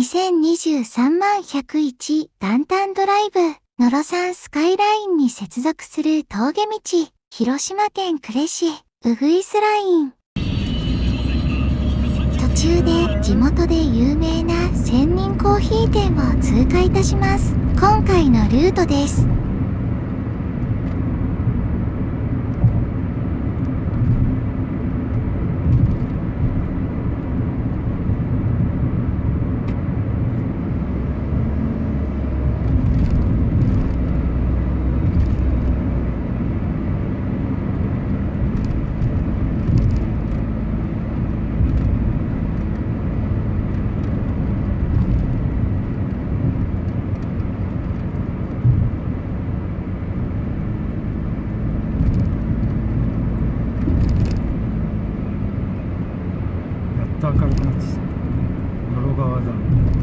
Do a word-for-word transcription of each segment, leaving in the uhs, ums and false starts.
せんにじゅうさんまんひゃくいちダンタンドライブ、ノロサンスカイラインに接続する峠道、広島県呉市、ウグイスライン。途中で地元で有名な専任コーヒー店を通過いたします。今回のルートです。 明るくなってきた。野呂川だ。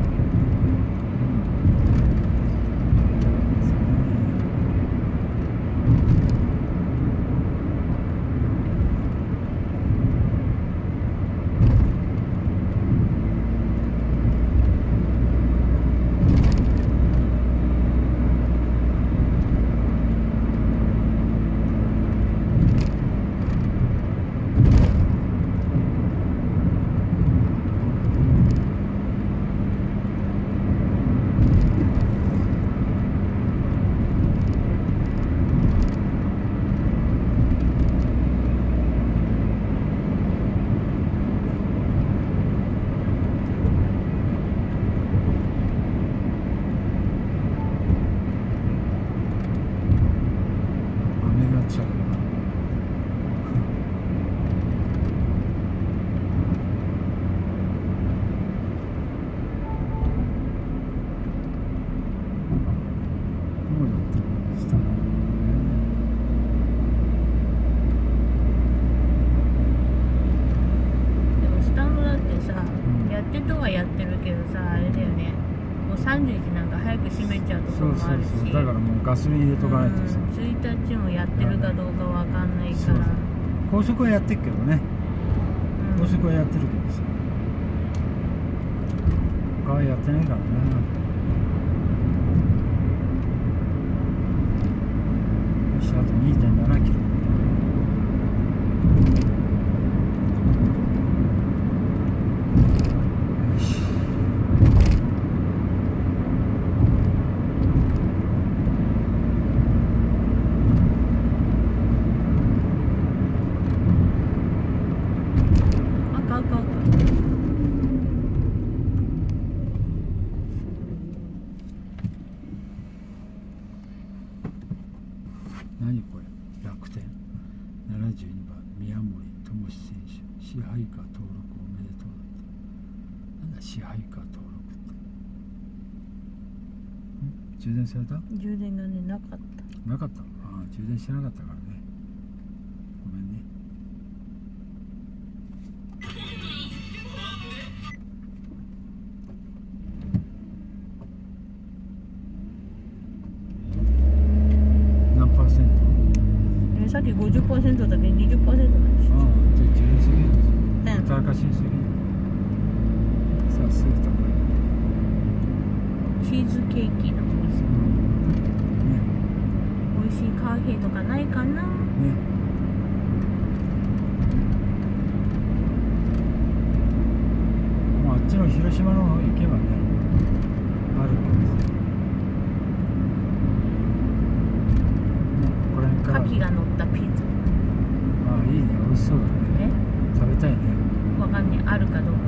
さんじゅういちなんか早く閉めちゃうところもあるし、 そうそうそう、だからもうガソリン入れとかないとさ、 ついたちもやってるかどうかわかんないから。 高速はやってるけどね、うん、高速はやってるけどさ、他はやってないからな。よし、あと にてんななキロ。何これ、楽天ななじゅうにばん宮森智史選手、支配下登録おめでとうだって。なんだ支配下登録って。ん充電された？ 充電がね、なかった。 なかった。ああ、充電してなかったからね、ごめんね。 さっき ごじゅっパーセント だけど にじゅっパーセント なんです。 ああ、じゃあ充電すぎるんですよ。ほったらかしにすぎる。さあ、すぐ食べる。 チーズケーキのお店、ね、美味しいカーフェとかないかな。ね。 もうあっちの広島の方行けばね、あるけどさ。 牡蠣が乗ったピザ。 ああ、いいね、美味しそうだね。食べたいね。 わかんねえ、あるかどうかは。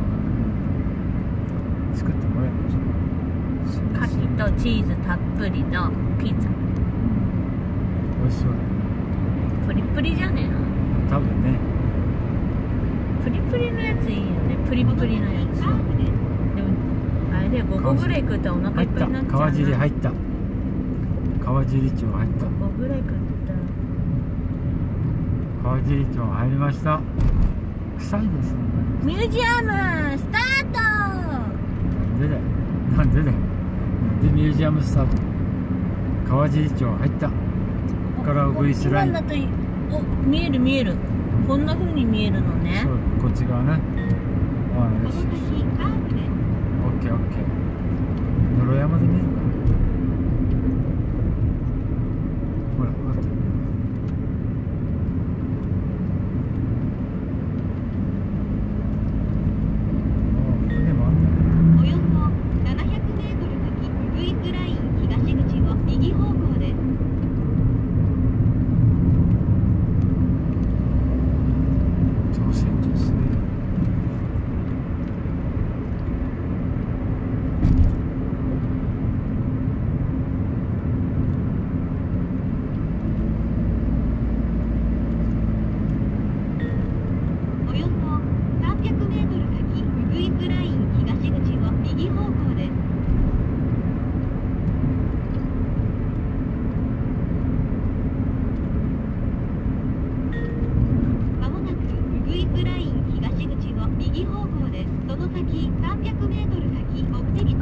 作ってもらえばいいじゃん。 牡蠣とチーズたっぷりのピザ。 美味しそうだよね。 プリプリじゃねえの。 多分ね。 プリプリのやついいよね。プリプリのやつ。でもあれでごこぐらい食ったらお腹いっぱいになっちゃうな。 川尻入った。川尻町入った。 ごこぐらい食った。 川尻町入りました。臭いですね。 ミュージアムスタート。 なんでだよ。なんでだよ。なんでミュージアムスタート。川尻町入った。ここからウグイスライン。 今だとお見える見える。こんな風に見えるのね。 そう、こっち側ね。ああ、よしよし。オッケーオッケー。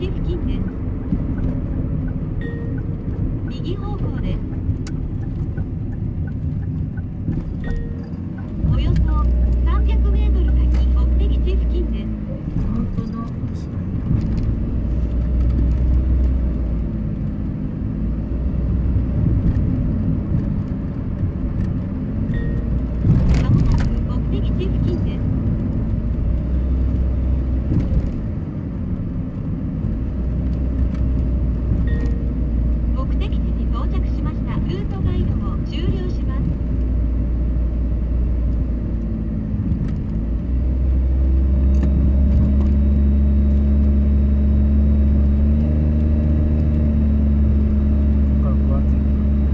付近です。右方向です。およそさんびゃくメートル先目的地付近です。 本当だ。 まもなく目的地付近です。目的地に到着しました。ルートガイドを終了します。 ここからこうやって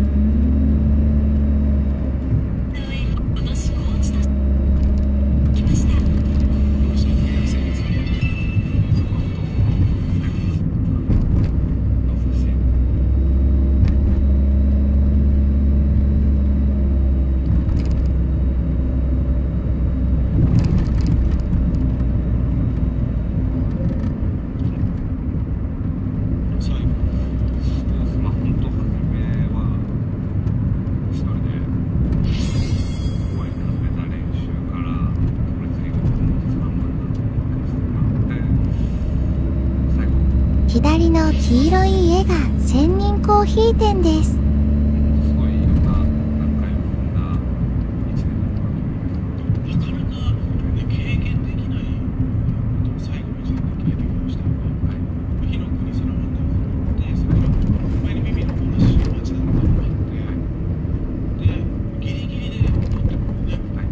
左の黄色い家が千人コーヒー店です。 すごいいろんな段階を踏んだ一年だったと思います。なかなか経験できないことを最後の一年で経験をしたので、はい、火の国空まで、それから前に耳の話を街だったのがあって、で、ギリギリで乗ってもね、はい、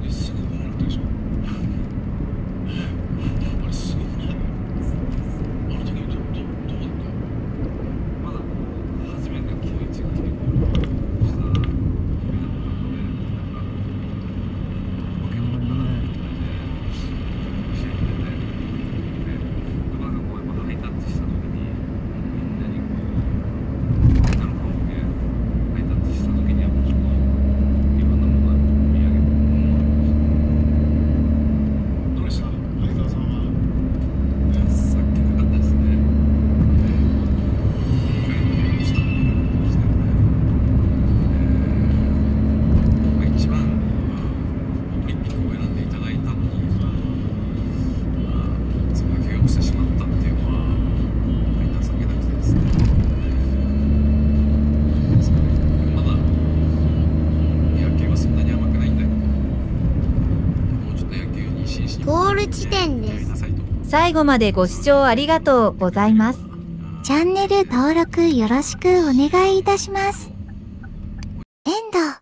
ですぐもらったでしょ。あれすごくない？あの時どどどうだった？まだこう初めてこう一軍でゴールした夢だったので、なんかポケモンにね試合に出て、で、馬がこうやっぱハイタッチした時にみんなにこうみんなの顔を見てハイタッチした時にやっぱちょっといろんなものが見上げてものがありました。どうでした？相沢さんは。さっきなかったですね。一番オリンピックを選んでいただいたのに、そんな怪我をしてしまったっていうのは情けなくてですね。まだ野球はそんなに甘くないんだよ。もうちょっと野球に真摯にゴール地点です。 やりなさいと。 最後までご視聴ありがとうございます。 チャンネル登録よろしくお願いいたします。エンド。